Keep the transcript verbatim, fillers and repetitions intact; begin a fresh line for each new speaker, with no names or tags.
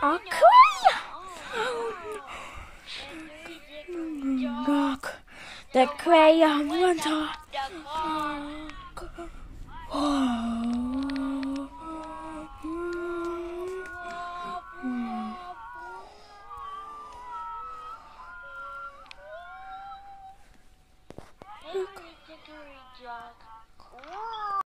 A crayon! Look, the crayon went off.
Look.